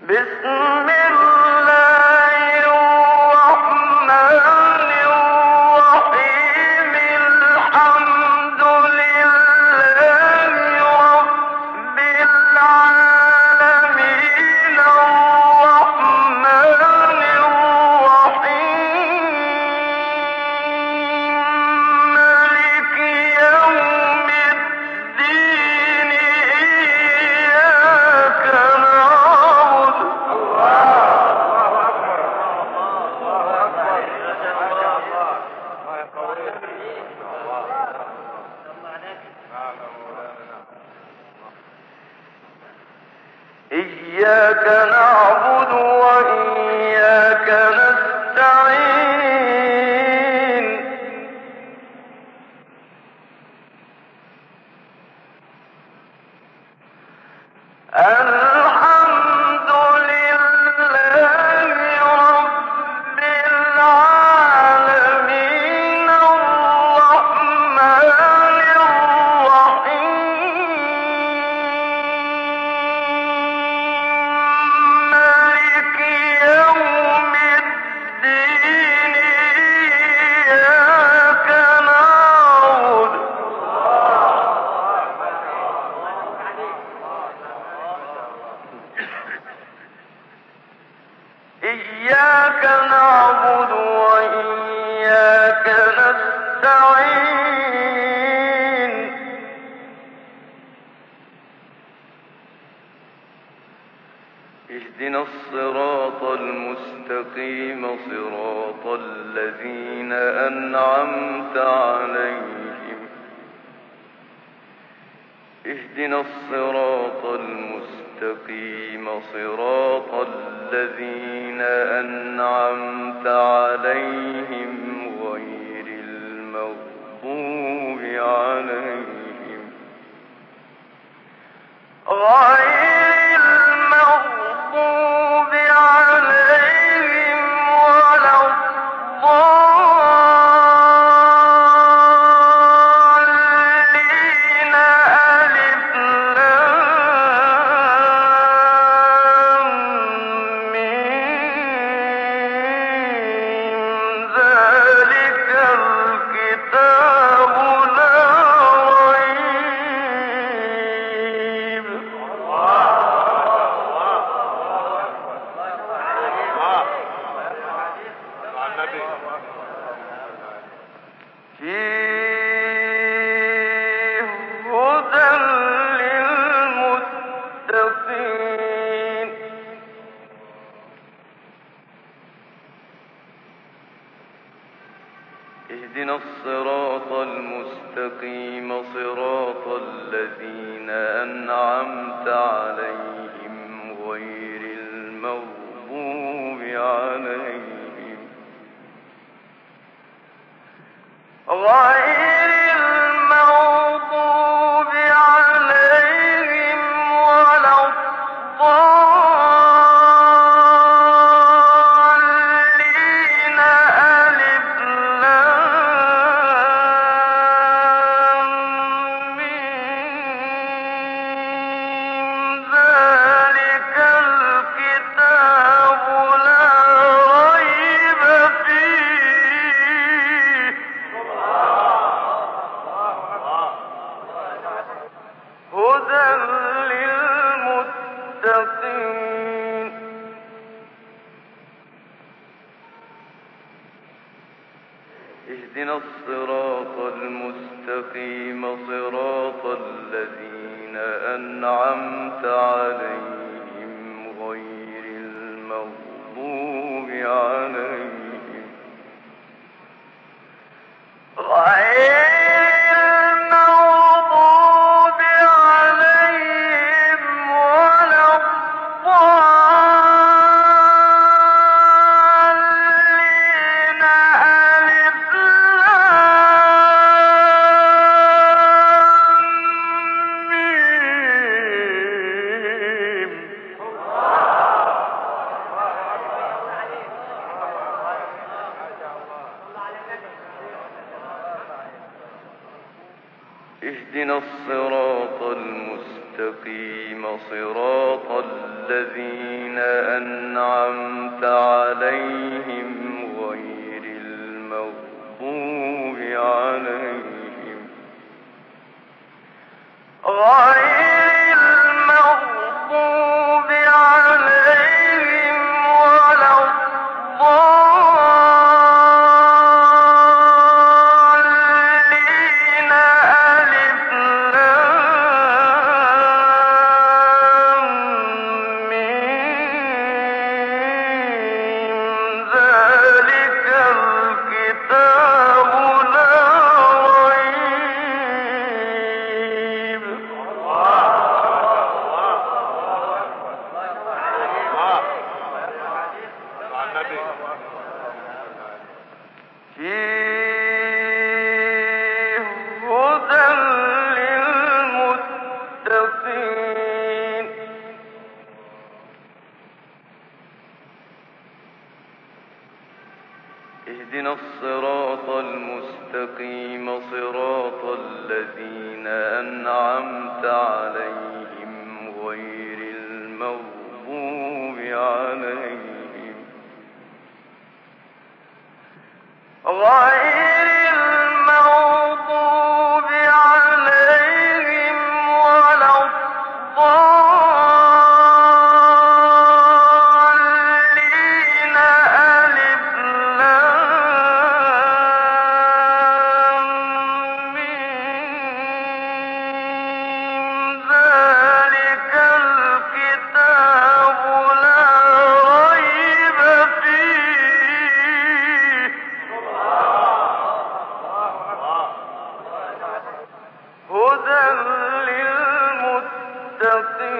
بسم الله الرحمن الرحيم الحمد لله رب العالمين الرحمن الرحيم مالك يوم الدين إياك نعبد إياك نعبد وإياك نستعين الحمد لله رب العالمين الرحمن الرحيم مالك يوم الدين إياك نعبد إياك نعبد وإياك نستعين اهدنا الصراط المستقيم صراط الذين أنعمت عليهم اهدنا الصراط المستقيم صراط الذين أنعمت عليهم غير المغضوب عليهم ولا الضالين ألف لام ميم ذلك الكتاب لا ريب فيه هدى للمتقين اهدنا الصراط المستقيم صراط الذين أنعمت عليهم غير المغضوب عليهم ولا الضالين ألف لام ميم ذلك الكتاب لا ريب فيه هدى للمتقين اهدنا الصراط المستقيم صراط الذين أنعمت عليهم غير المغضوب عليهم ولا الضالين ألف لام اهدنا الصراط المستقيم صراط الذين أنعمت عليهم غير المغضوب عليهم ولا الضالين ألف لام ميم ذلك الكتاب لا ريب فيه هدى للمتقين اهدنا الصراط المستقيم صراط الذين أنعمت عليهم غير المغضوب عليهم ولا الضالين ألف لام ميم ذلك الكتاب لا ريب فيه هدى للمتقين